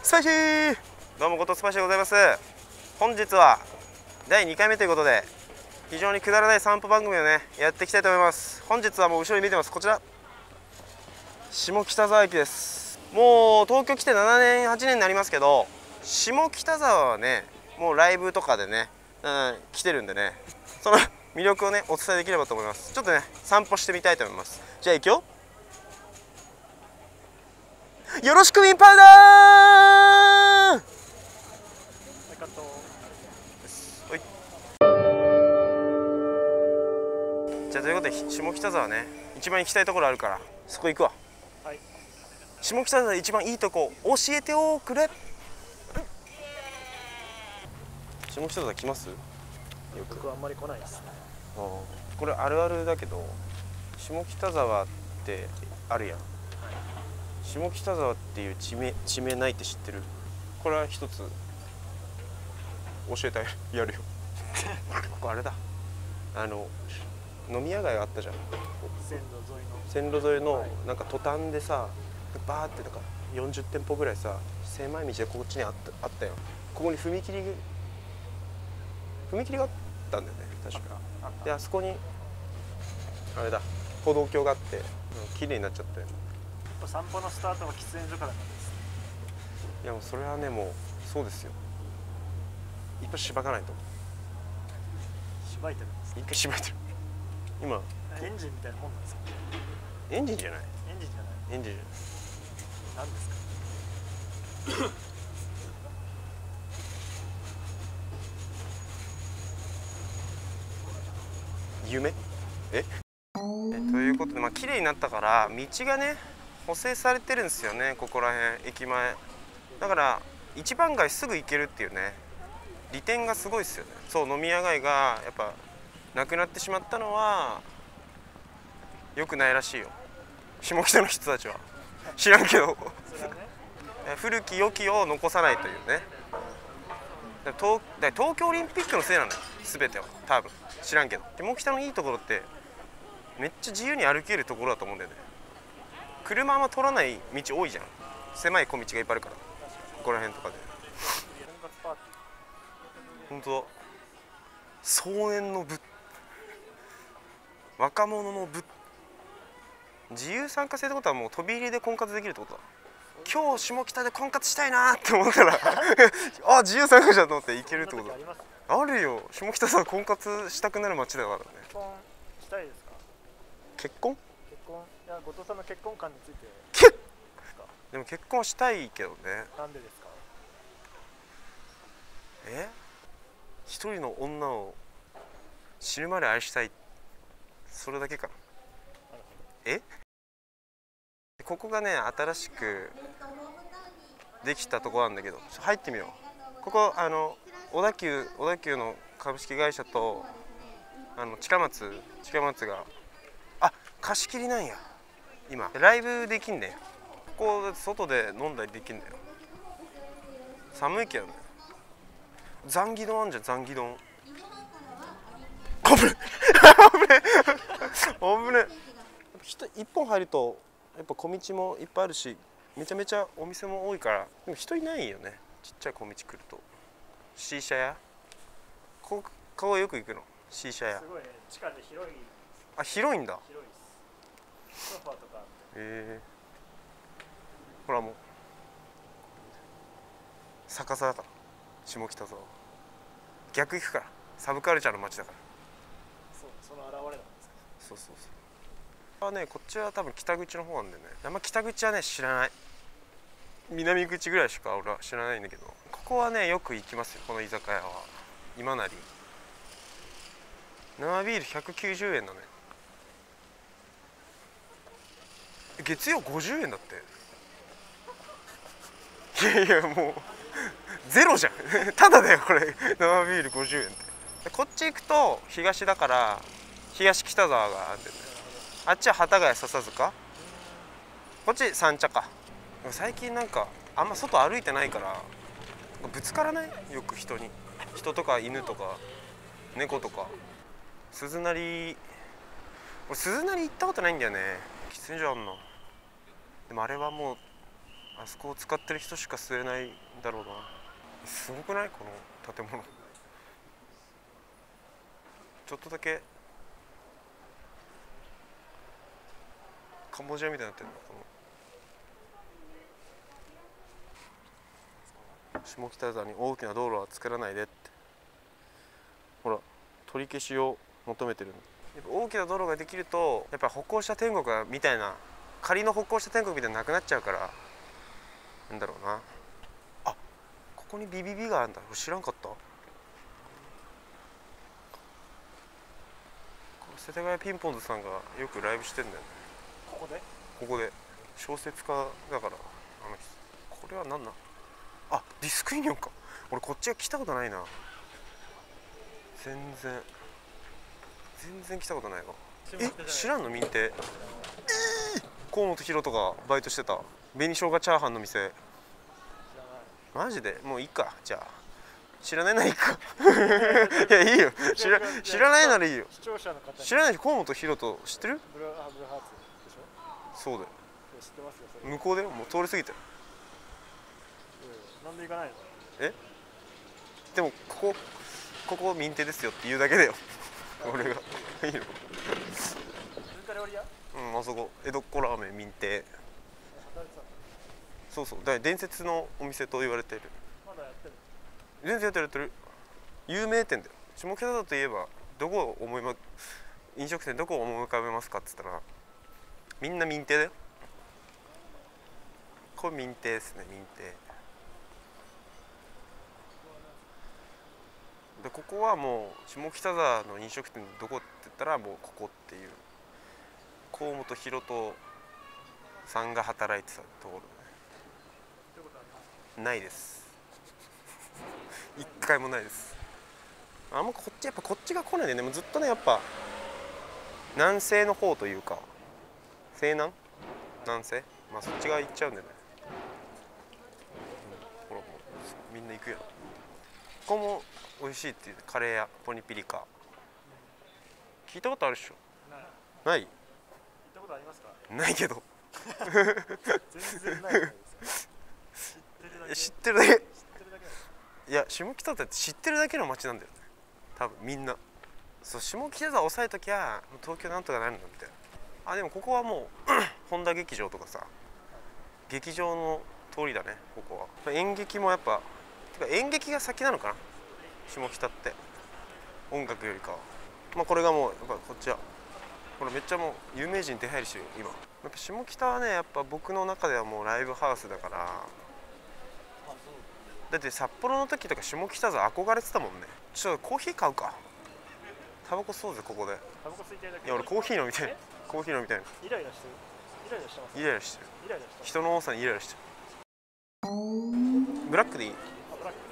スパイシー。どうも、後藤スパイシーでございます。本日は第2回目ということで、非常にくだらない散歩番組をねやっていきたいと思います。本日はもう後ろに見てます、こちら下北沢駅です。もう東京来て7年8年になりますけど、下北沢はねもうライブとかでね、来てるんでね、その魅力をねお伝えできればと思います。ちょっとね散歩してみたいと思います。じゃあ行くよ。よろしくウィンパウダー。はい。じゃあということで下北沢ね一番行きたいところあるからそこ行くわ。はい、下北沢で一番いいとこ教えておくれ。下北沢来ます？よく。 僕はあんまり来ないですね。 これあるあるだけど、下北沢ってあるやん。下北沢っていう地名ないって知ってる？これは一つ教えてやるよ。ここあれだ、飲み屋街があったじゃん、線路沿いのなんかトタンでさ、バーってなんか40店舗ぐらいさ、狭い道でこっちにあったよ。ここに踏切があったんだよね確か。であそこにあれだ、歩道橋があって綺麗になっちゃったよ。 散歩のスタートは喫煙所からなんです。 いやもうそれはね、もうそうですよ。一発しばかないと。 しばいてるんですか？ 一回しばいてる。今エンジンみたいなもんなんですか？ エンジンじゃない。 エンジンじゃない。 エンジンじゃない。 何ですか？ 夢？ということで、まあ綺麗になったから道がね補正されてるんですよね、ここら辺駅前だから。一番街すぐ行けるっていうね利点がすごいですよね。そう、飲み屋街がやっぱなくなってしまったのは良くないらしいよ、下北の人たちは。知らんけど古き良きを残さないというね。東京オリンピックのせいなのよ全ては。多分知らんけど、下北のいいところってめっちゃ自由に歩けるところだと思うんだよね。車あんま通らない道多いじゃん、狭い小道がいっぱいあるから、ここら辺とかで。本当だ、壮年の部、若者の部、自由参加制ってことはもう飛び入りで婚活できるってことだ。今日下北で婚活したいなって思ったらあ、自由参加じゃんと思って行けるってことだ。あるよ、下北さん婚活したくなる街だからね。 結婚したいですか？ 結婚？ いや、後藤さんの結婚観について。 でも結婚したいけどね。 なんでですか？ 一人の女を死ぬまで愛したい、それだけかな。ここがね新しくできたとこなんだけど、入ってみよう。ここ小田急の株式会社と近松が貸し切りなんや今。ライブできんねん。ここ外で飲んだりできんだよ。寒いけどね。ザンギ丼あんじゃん、ザンギ丼。危ね危ね。人一本入るとやっぱ小道もいっぱいあるし、めちゃめちゃお店も多いから。でも人いないよね、ちっちゃい小道来ると。シーシャ屋、ここよく行くの、シーシャ屋。 すごいね、地下で広い。 広いんだ。 広いです。ソファーとかあって。 ほらもう逆さだから、下北沢逆行くから、サブカルチャーの街だから。 その現れなんですか？ そうこっちは多分北口の方なんだよね。あんま北口はね知らない。南口ぐらいしか俺は知らないんだけど、ここはねよく行きますよ、この居酒屋は。今成生ビール190円だね。月曜50円だって。いやもうゼロじゃんただだよこれ、生ビール50円って。こっち行くと東だから東北沢があるんだよね。あっちは幡ヶ谷笹塚、こっち三茶か。最近なんかあんま外歩いてないからぶつからない？よく人とか犬とか猫とか。鈴なり、俺鈴なり行ったことないんだよね。喫煙所あんの。でもあれはもうあそこを使ってる人しか吸えないんだろうな。すごくないこの建物。ちょっとだけカンボジアみたいになってるの。この下北沢に大きな道路は作らないでって、ほら取り消しを求めてる。やっぱ大きな道路ができるとやっぱ歩行者天国みたいな、仮の歩行者天国みたいなのなくなっちゃうから、なんだろうな。あ、ここにビビビがあるんだ。知らんかった。世田谷ピンポンズさんがよくライブしてんだよね。 ここで小説家だから、あの人。これは何なん。あ、ディスクユニオンか。俺こっちは来たことないな。全然来たことないわ。知らんの民邸。河本大翔がバイトしてた紅生姜チャーハンの店。マジでもういいか。じゃあ知らないならいいか。いやいいよ、知らないならいいよ。 視聴者の方に知らないし、河本大翔知ってる？ ブルーハーツでしょ。 そうだよ。 知ってますよそれ。 向こうでもう通り過ぎてる。 なんで行かないの？ え？でもここ民邸ですよって言うだけだよ。俺がいいの？ 文化料理屋？ うん、あそこ江戸っ子ラーメン民邸。 働いてたの？ そうそう、だから伝説のお店と言われている。 まだやってる？ 全然やってる。有名店だよ。下北沢といえば飲食店どこを思い浮かべますかっつったらみんな民邸だよ。これ民邸ですね、民邸で。ここはもう下北沢の飲食店どこって言ったらもうここっていう、河本大翔さんが働いてたところね。ないです。一回もないです。あんまこっちやっぱこっちが来ないでね。もうずっとねやっぱ南西の方というか、西南南西、まあそっち側行っちゃうんだよね。ほらもうみんな行くよ。ここも美味しいっていうカレー屋ポニピリカ。聞いたことあるでしょ？ない？ 行ったことありますか？ ないけど。 全然ないじゃないですか。 知ってるだけ。 知ってるだけ。 いや下北沢って知ってるだけの街なんだよね。多分みんな。そう下北沢押さえときゃ東京なんとかなるんだみたいな。あ、でもここはもう本田劇場とかさ、劇場の通りだね。ここは演劇もやっぱてか演劇が先なのかな、下北って。音楽よりかは。まあこれがもうやっぱこっちはこれめっちゃもう有名人出入りしてるよ今。やっぱ下北はねやっぱ僕の中ではもうライブハウスだから。だって札幌の時とか下北沢憧れてたもんね。ちょっとコーヒー買うか。タバコ吸おうぜここで。 タバコ吸いたいだけ。 いや俺コーヒー飲みたい。コーヒー飲みたいの。 イライラしてる？イライラしてます？ イライラしてる。 イライラしてます。 人の多さにイライラしてる。ブラックでいい？ ブラッ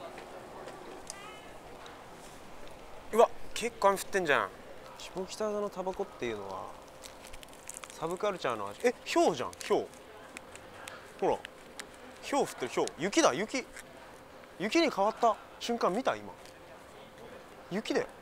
ク。 うわ結構雨降ってんじゃん。下北沢のタバコっていうのはサブカルチャーの味。氷じゃん、氷。ほら氷降ってる。氷、雪だ。雪に変わった瞬間見た？今雪だよ。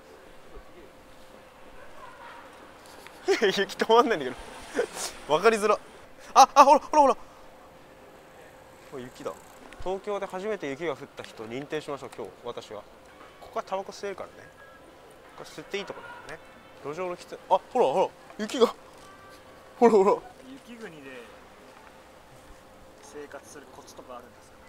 雪止まんないんだけど。分かりづら。ほらこれ雪だ。東京で初めて雪が降った人認定しました今日私は。ここはタバコ吸えるからね。これ吸っていいとこだよね。路上の喫煙。ほら雪が。ほら雪国で生活するコツとかあるんですか？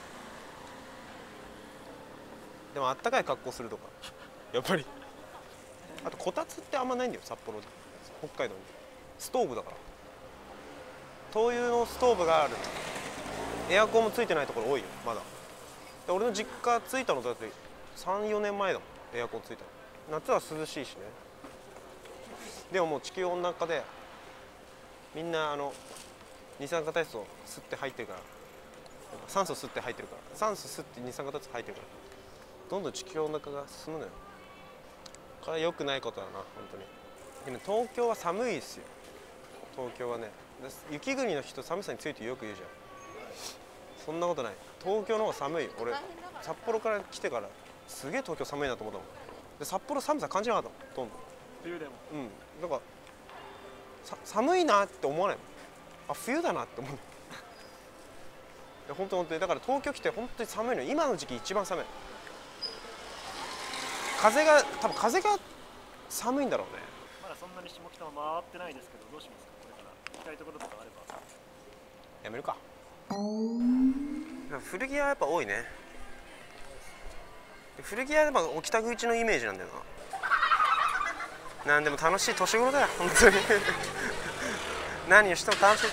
でもあったかい格好するとかやっぱり。あとこたつってあんまないんだよ札幌で。北海道にストーブだから。灯油のストーブがある。エアコンもついてないところ多いよまだ。で俺の実家ついたのだって3、4年前だもん。エアコンついたの。夏は涼しいしね。でももう地球温暖化でみんな二酸化炭素を吸って入ってるから、酸素吸って入ってるから、酸素吸って二酸化炭素入ってるからどんどん地球温暖化が進むのよ。これは良くないことだな本当に。でも東京は寒いですよ。東京はね、雪国の人寒さに強いってよく言うじゃん。そんなことない。東京の方が寒い。俺札幌から来てからすげえ東京寒いなと思ったもん。で札幌寒さ感じなかったもんほとんど。 冬でも。 なんか寒いなって思わないもん。冬だなって思う。 や本当本当にだから東京来て本当に寒いの。今の時期一番寒い。多分風が寒いんだろうね。 まだそんなに下北も回ってないですけど、どうしますかこれから行きたいところとかあれば。 やめるか。古着屋やっぱ多いね。古着屋でも北口のイメージなんだよな。なんでも楽しい年頃だよ本当に何をしても楽しい。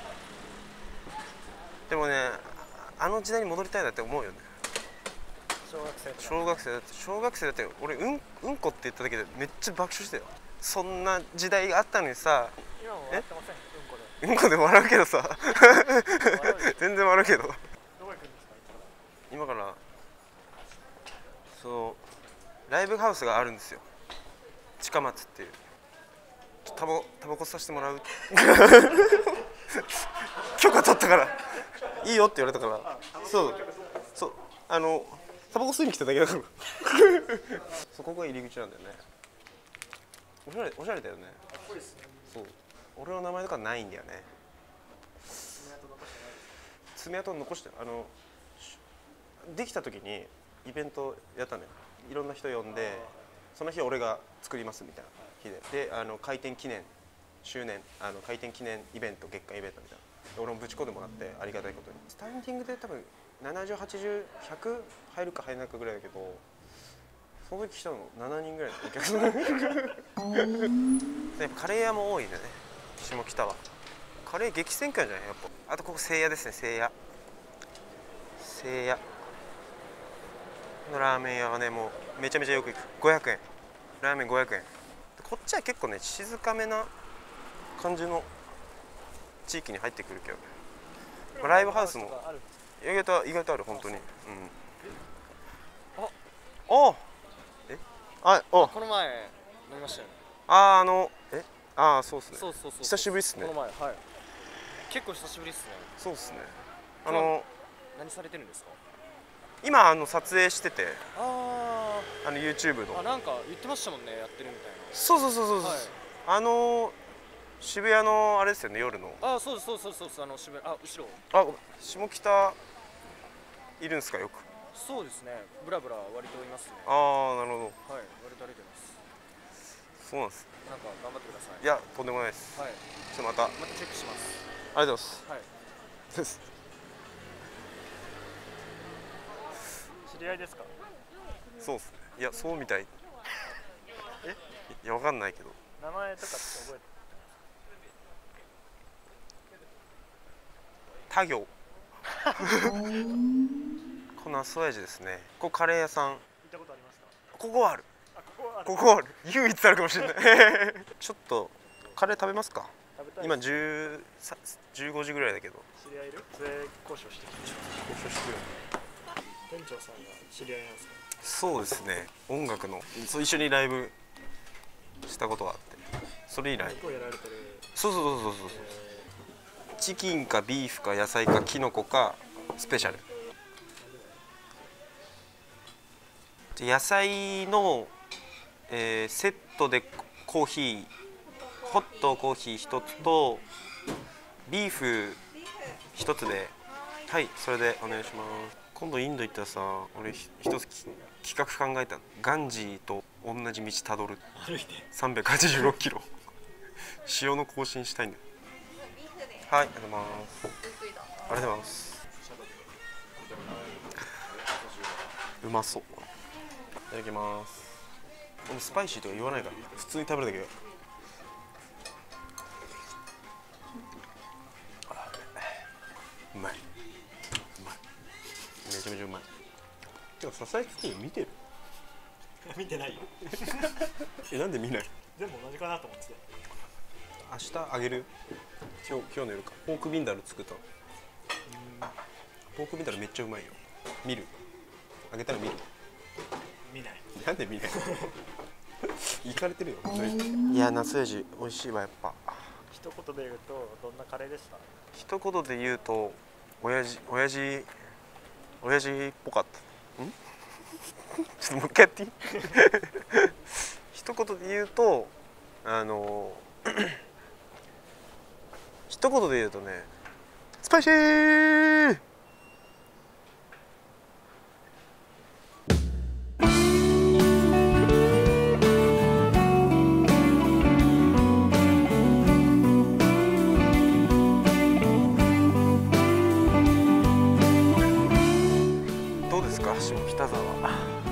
でもね、あの時代に戻りたいなって思うよね。 小学生とか。 小学生だって俺うんこって言っただけでめっちゃ爆笑したよ。そんな時代があったのにさ。 今も笑ってませんうんこで。 うんこで笑うけどさ全然笑うけど。 どこ行くんですか今からそうライブハウスがあるんですよ。近松っていう。タバコさせてもらう許可取ったからいいよって言われたから。そうタバコ吸いに来ただけだからそうここが入り口なんだよね。おしゃれだよね。 かっこいいですね。 そう俺の名前とかないんだよね。爪痕残してできた時にイベントやったのよ。いろんな人呼んで、その日俺が作りますみたいな日で、開店記念周年開店記念イベント、月間イベントみたいな。俺もぶち込んでもらってありがたいことにスタンディングで多分70、80、100入るか入らないかぐらいだけど、その時来たの7人ぐらいのお客さんやっぱカレー屋も多いんだね下北は。カレー激戦区じゃないやっぱ。あとここせいやですね。せいやのラーメン屋はね、もうめちゃめちゃよく行く。500円ラーメン500円。こっちは結構ね静かめな感じの地域に入ってくるけど、ライブハウスも意外とある本当に。 この前飲みましたよね。 そうですね。 そう久しぶりっすね。 この前、はい、結構久しぶりっすね。 そうですね。 何されてるんですか？ 今撮影してて、YouTube の。 なんか言ってましたもんね、やってるみたいな。 そう、はい、渋谷のあれですよね、夜の。 そうです渋谷、後ろ。 下北いるんですかよく。 そうですね、ブラブラ割といますね。 なるほど。 はい、割と歩いてます。 そうなんです。 なんか頑張ってください。 いや、とんでもないです。 はい、 ちょっとまたチェックします。 ありがとうございます。 はいです知り合いですか？ そうですね。いや、そうみたい。いや、わかんないけど。 名前とかって覚えて他行このソヤジですね。ここカレー屋さん。 行ったことありますか？ ここはある。 ここはある。 唯一あるかもしれないちょっとカレー食べますか？ 食べたい。 今15時ぐらいだけど。 知り合いいる？税交渉してきて。 交渉してる。 店長さんが知り合いなんですか？ そうですね。音楽の一緒にライブしたことがあって、それ以来。 結構やられてる。 そう。チキンかビーフか野菜かキノコかスペシャル。野菜の、セットでコーヒー、ホットコーヒー1つとビーフ1つで、はい、それでお願いします。今度インド行ったらさ、俺一つ企画考えたの。ガンジーと同じ道たどる。 歩いて 386キロ塩の更新したいんだよ。はい、ありがとうございます。ありがとうございます。うまそう。いただきます。俺スパイシーとか言わないから普通に食べるだけ。うまいめちゃめちゃうまい。てかささやきくん見てる？ 見てないよなんで見ない？ 全部同じかなと思ってて。 明日あげる。今日の夜か。ポークビンダル作ったの。ポークビンダルめっちゃうまいよ。見る？あげたら見る？ 見ない。 なんで見ない？行かれてるよ。いや、夏味美味しいわやっぱ。 一言で言うとどんなカレーでした？ 一言で言うと親父っぽかった。ちょっともう一回やっていい？一言で言うと一言で言うとね、スパイシー。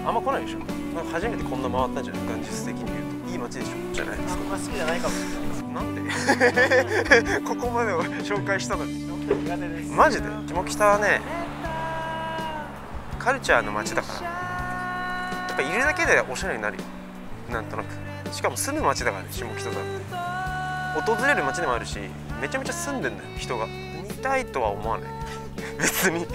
あんま来ないでしょ。なんか初めてこんな回ったんじゃない、現実的に言うと。いい街でしょじゃないですか。 あんま好きじゃないかもしれないです。 なんでここまでを紹介したのに。 本当に苦手です。 マジで下北はねカルチャーの街だからやっぱいるだけでおしゃれになるよ、なんとなく。しかも住む街だからね、下北沢って訪れる街でもあるし、めちゃめちゃ住んでんだよ人が。見たいとは思わない別にうん、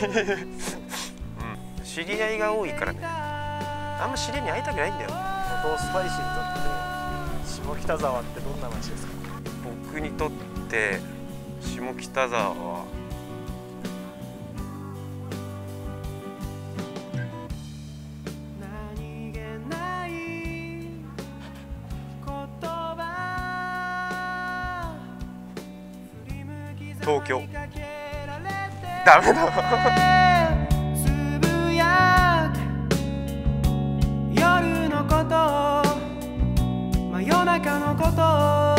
知り合いが多いからね、あんま知り合いに会いたくないんだよ。 元スパイシーにとって下北沢ってどんな街ですか？ 僕にとって下北沢は東京。ダメだつぶやく夜のこと真夜中のこと